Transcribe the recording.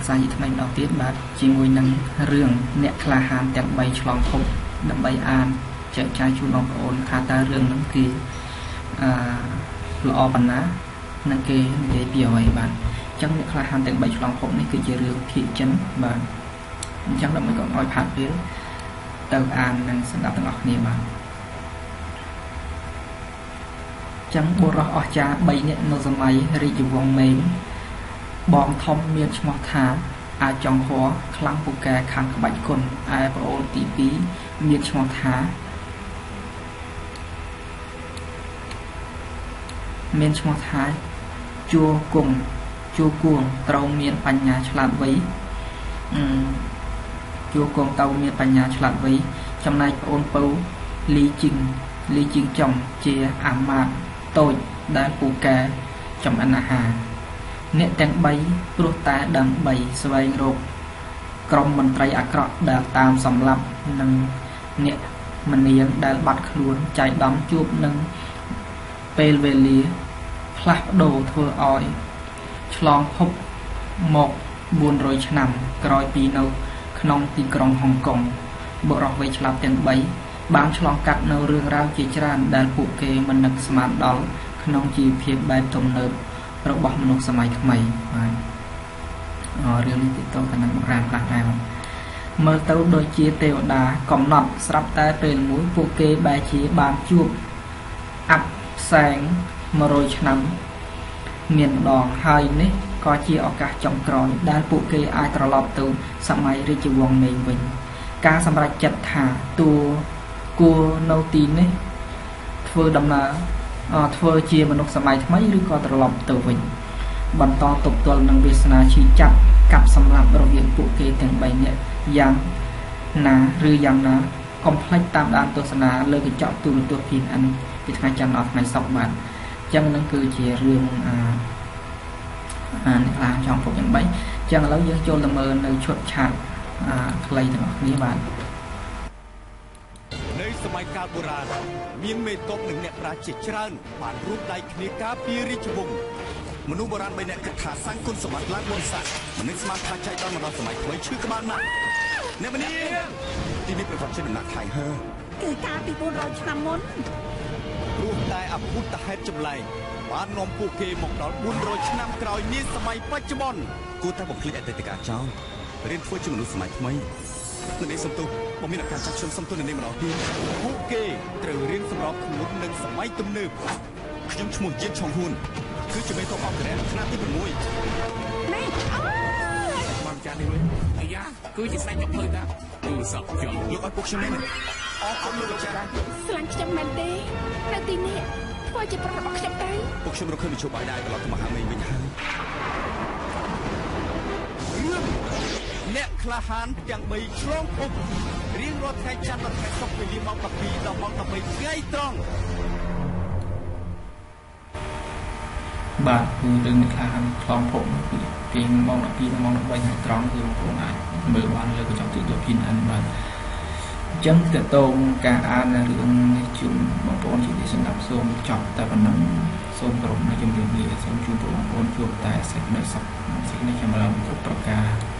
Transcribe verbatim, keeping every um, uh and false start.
សាជាថ្មីម្ដងទៀតបាទជាមួយនឹងរឿងអ្នកក្លាហានទាំងបីឆ្លងភពដើម្បីអានចែកចាយជូនបងប្អូនថាតើរឿងហ្នឹងគឺអឺល្អប៉ុណ្ណានឹងគេនិយាយពីអ្វីបាទអញ្ចឹងអ្នកក្លាហានទាំងបីឆ្លងភពនេះគឺជារឿងភាគចិនបាទអញ្ចឹងដើម្បីកុំឲ្យផាត់ពេលទៅអាននិងស្ដាប់ទាំងអស់គ្នាបាទចឹងបុរសអស្ចារ្យបីនាក់នៅសម័យរាជវង្សមេងបងធំមានឈ្មោះថាអាចចង់ហួរខ្លាំងពូកែខាងក្បាច់គុណឯប្អូនទីពីរមានឈ្មោះថាមានឈ្មោះថាជួគង់ជួគួងត្រូវមានបញ្ញាឆ្លាតវៃអឺជួគង់ទៅមានបញ្ញាឆ្លាតវៃចំណែកប្អូនពៅលីជីងលីជីងចំជាអាម៉ាតតូចដែលពូកែចំអិនអាហារអ្នកទាំងបីព្រោះតែដើម្បីស្វែងរកក្រុមមន្ត្រីអាក្រក់ដែលតាមសម្លាប់និងអ្នកមនាងដែលបាត់ខ្លួនចៃដន្យជួបនឹងពេលវេលាផ្លាស់ប្ដូរធ្វើឲ្យឆ្លងភពមកបួនរយឆ្នាំក្រោយពីនៅក្នុងទីក្រុងហុងកុងបុរសវ័យឆ្លាតទាំងបីបានឆ្លងកាត់នៅរឿងរ៉ាវជាច្រើនដែលពួកគេមិននឹកស្មានដល់ក្នុងជីវភាពបែបទំនើបរបស់មនុស្សសម័យថ្មីបាទអររឿងនេះទៅទៅនឹងបុរាណខ្លះដែរមើលទៅដូចជាទេវតាកំណត់ស្រាប់តែពេលមួយពួកគេបែរជាបានជួបអាប់ផ្សែងមួយរយឆ្នាំមានម្ដងហើយនេះក៏ជាឱកាសចុងក្រោយដែលពួកគេអាចត្រឡប់ទៅសម័យរាជវង្សមេងវិញការសម្រេចចិត្តថាតួគួរនៅទីនេះធ្វើដំណើរធ្វើជាមនុស្សសម័យថ្មីឬក៏ត្រឡប់ទៅវិញបន្តទប់ទល់នឹងវាសនាឈីចាប់កាប់សម្លាប់រវាងពួកគេទាំងបីនាក់យ៉ាងណាឬយ៉ាងណាកុំភ្លេចតាមដានទស្សនាលើកញ្ចក់ទូរទស្សន៍ พี เอ็น ពីថ្ងៃច័ន្ទដល់ថ្ងៃសុក្របាទអញ្ចឹងនឹងគឺជារឿងអាអាអ្នកឡាចង់ពុកយ៉ាងបីអញ្ចឹងឥឡូវយើងចូលទៅមើលនៅឈុតឆាកអាខ្លីទាំងអស់គ្នាបាទនៅសម័យកាលបុរាណមានមេតបនិងអ្នកប្រាជ្ញជាច្រើនបានរួមដៃគ្នាការពាររាជវង្សមនុស្សបុរាណបីអ្នកគិតថាសាងគុណសម្បត្តិឡើងមុនស័ក្តិមិនស្មានថាចៃដល់មកដល់សម័យថ្មីឈឺក្បាលណាស់អ្នកមនីទីនេះប្រវត្តិជាដំណាក់ថ្លៃហើគឺកាលពីបួនរយឆ្នាំមុនព្រោះតែអភូតហេតុចម្លែកបាននាំពួកគេមកដល់បួនរយឆ្នាំក្រោយនាសម័យបច្ចុប្បន្នគួរតែបំភ្លេចអតីតកាលចោលរៀនធ្វើជាមនុស្សសម័យថ្មីនៅនេះសំទុះបើមានអាការចាស់ខ្ញុំសំទុះនៅនេះម្ដងទៀតពួកគេត្រូវរៀនសម្របខ្លួននឹងសម័យទំនើបខ្ញុំឈ្មោះជាឆុងហ៊ុនគឺជាមេតបអបក្រែថ្នាក់ទី6ម៉ែបានចាស់នេះវិញអាយ៉ាគឺជាស្ដេចចុកភើតាទូរស័ព្ទខ្ញុំលោកឲ្យពួកខ្ញុំមែនអរគុណលោកចាស់ស្លាញ់ខ្ញុំមែនទេនៅទីនេះធ្វើជាប្រុសរបស់ខ្ញុំទៅពួកខ្ញុំរកឃើញវិជុបាយដែរត្រឡប់ទៅមហាមេងវិញហើយអ្នកក្លាហានទាំងបីឆ្លងភពរៀងរាល់ថ្ងៃច័ន្ទដល់ថ្ងៃសុក្រវេលាម៉ោងដប់ពីរដល់ម៉ោងដប់បីថ្ងៃត្រង់បាទគឺរឿងអ្នកក្លាហានឆ្លងភពគឺពីម៉ោងដប់ពីរដល់ម៉ោងដប់បីថ្ងៃត្រង់គឺបងប្អូនអាចមើលបានលើកញ្ចក់ទូរទស្សន៍ พี เอ็น បាទអញ្ចឹងតើតោងការអានរឿងនេះជូនបងប្អូនជាទីសម្រាប់សូមចប់តែប៉ុណ្ណឹងសូមគោរពនៅជំរាបលាសូមជូនបងប្អូនជួបតែសេចក្តីសុខសេចក្តីចម្រើនគ្រប់ប្រការ